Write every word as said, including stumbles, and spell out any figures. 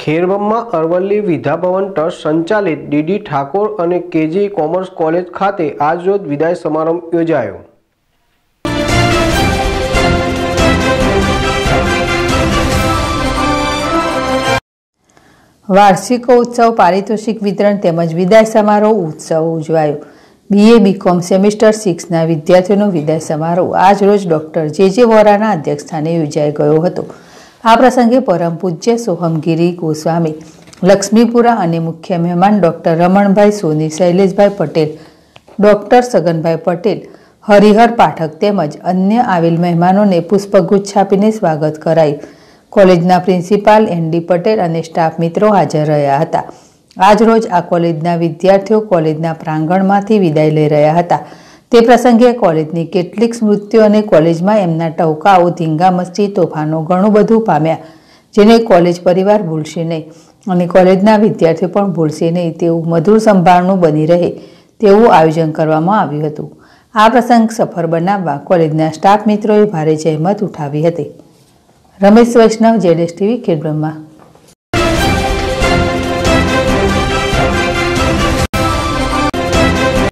Khedbrahma Aravalli Vidyabhavan trust સંચાલિત DD Thakor અને KG commerce college ખાતે આજરોજ વિદાય સમારંભ યોજાયો। વાર્ષિકોત્સવ પારિતોષિક વિતરણ તેમજ વિદાય સમારોહ ઉત્સવ ઉજવાયો। બીએ બીકોમ સેમિસ્ટર સિક્સના વિદ્યાર્થીઓનો વિદાય સમારોહ આજ રોજ ડોક્ટર જે જે વોરાના અધ્યક્ષસ્થાને યોજાઈ ગયો હતો। આ પ્રસંગે પરમ પૂજ્ય સોહમગીરી ગોસ્વામી લક્ષ્મીપુરા અને મુખ્ય મહેમાન ડોક્ટર રમણભાઈ સોની, શૈલેષભાઈ પટેલ, ડોક્ટર સગનભાઈ પટેલ, હરિહર પાઠક તેમજ અન્ય આવેલ મહેમાનોને પુષ્પગુચ્છ આપીને સ્વાગત કરાયું। કોલેજના પ્રિન્સિપાલ એન ડી પટેલ અને સ્ટાફ મિત્રો હાજર રહ્યા હતા। આજ રોજ આ કોલેજના વિદ્યાર્થીઓ કોલેજના પ્રાંગણમાંથી વિદાય લઈ રહ્યા હતા। તે પ્રસંગે કોલેજની કેટલીક સ્મૃતિઓ અને કોલેજમાં એમના ટહુકાઓ, ધીંગા મસ્તી, તોફાનો ઘણું બધું પામ્યા, જેને કોલેજ પરિવાર ભૂલશે નહીં અને કોલેજના વિદ્યાર્થીઓ પણ ભૂલશે નહીં તેવું મધુર સંભાળનું બની રહે તેવું આયોજન કરવામાં આવ્યું હતું। આ પ્રસંગ સફળ બનાવવા કોલેજના સ્ટાફ મિત્રોએ ભારે જહેમત ઉઠાવી હતી। રમેશ વૈષ્ણવ, જેડેશ ટીવી, ખેડબ્રહ્મા।